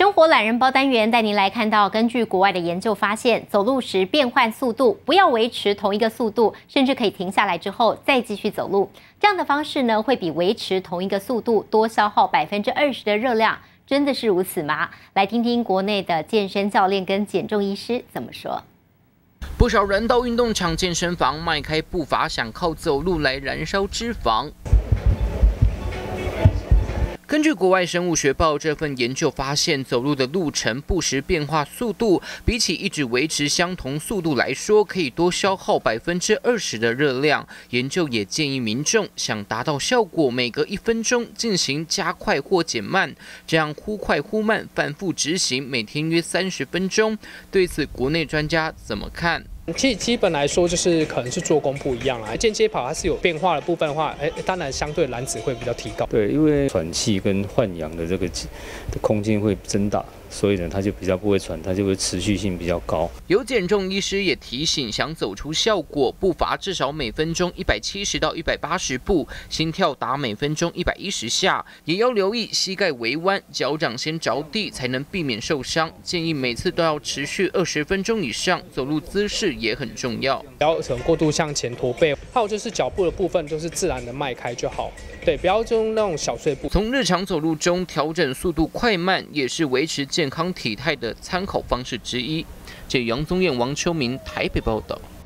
生活懒人包单元带您来看到，根据国外的研究发现，走路时变换速度，不要维持同一个速度，甚至可以停下来之后再继续走路。这样的方式呢，会比维持同一个速度多消耗20%的热量。真的是如此吗？来听听国内的健身教练跟减重医师怎么说。 不少人到运动场、健身房迈开步伐，想靠走路来燃烧脂肪。根据国外生物学报这份研究发现，走路的路程不时变化速度，比起一直维持相同速度来说，可以多消耗20%的热量。研究也建议民众想达到效果，每隔1分钟进行加快或减慢，这样忽快忽慢，反复执行，每天约30分钟。对此，国内专家怎么看？ 基本来说，就是可能是做工不一样啦。间接跑它是有变化的部分的话，当然相对燃脂会比较提高。 对，因为喘气跟换氧的这个空间会增大，所以呢，它就比较不会喘，它就会持续性比较高。 有减重医师也提醒，想走出效果，步伐至少每分钟170到180步，心跳达每分钟110下，也要留意膝盖微弯，脚掌先着地，才能避免受伤。建议每次都要持续20分钟以上，走路姿势 也很重要， 不要过度向前驼背，还有就是脚步的部分，就是自然的迈开就好。对，不要用那种小碎步。 从日常走路中调整速度快慢，也是维持健康体态的参考方式之一。这杨宗彦、王秋明台北报道。